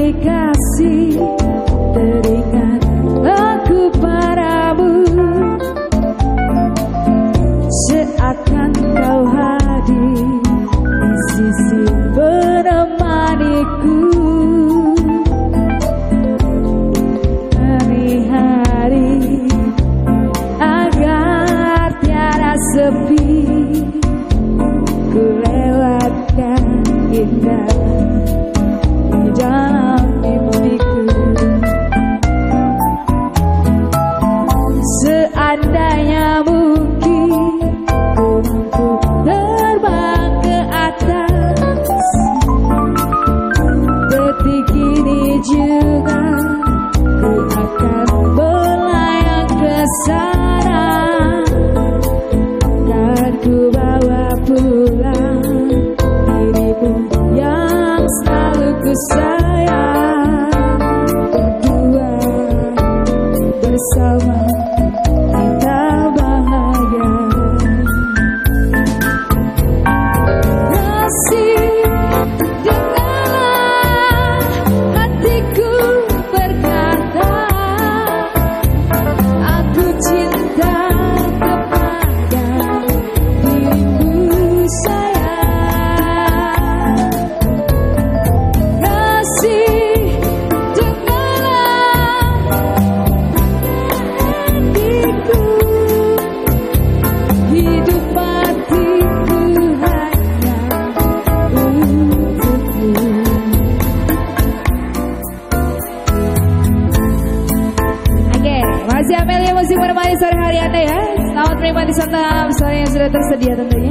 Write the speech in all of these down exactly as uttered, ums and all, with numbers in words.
dikasih, teringat aku padamu, seakan kau hadir di sisi menemaniku. Hari-hari agar tiada sepi, ku lewatkan indah di dalam mimpiku. Seandainya mungkin ku mampu terbang ke atas, detik ini juga ku akan melayang ke sana. Dan ku bawa pulang dirimu yang selalu ku sayang. Berdua bersama kita bahagia. Kasih, dengarlah hatiku berkata, aku cinta kepada dirimu sayang. Kasih, dengarlah hatiku, hidup matiku hanya untukmu. Oke, masih Amelia musik menemani sore hari Anda ya. Selamat menikmati santap sore yang sudah tersedia tentunya.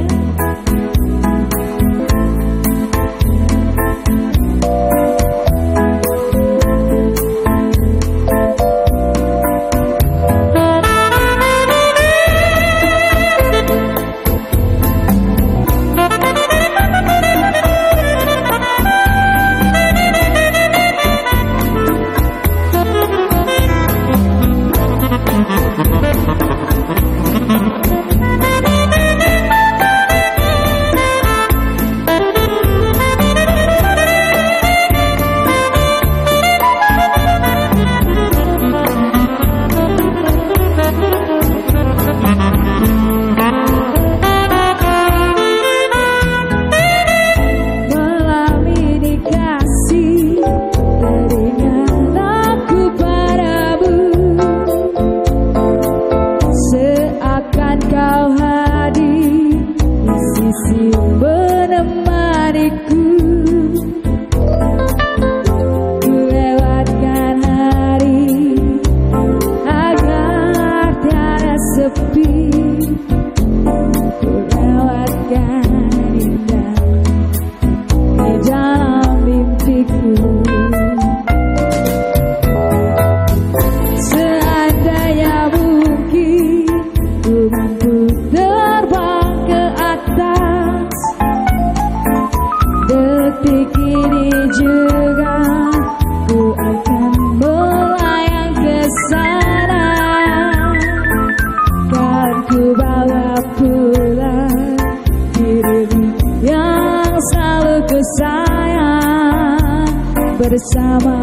Bersama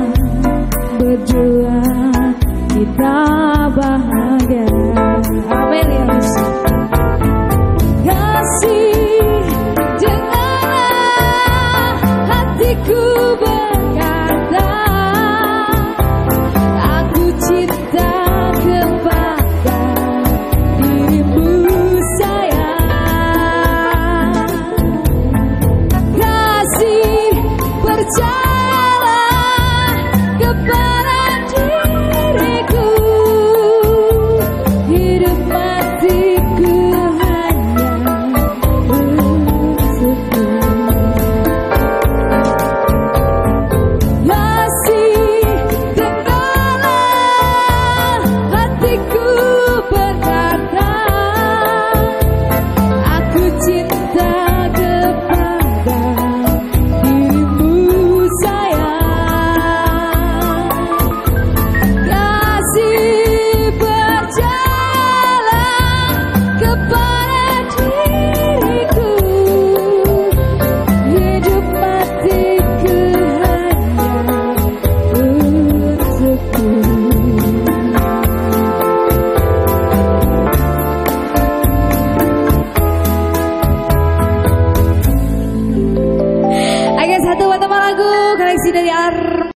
berdua kita bahagia. Amelia musik. Kasih, dengarlah hatiku berkata, aku cinta kepada dirimu sayang. Kasih, percaya cinta kepada dirimu sayang. dari Ar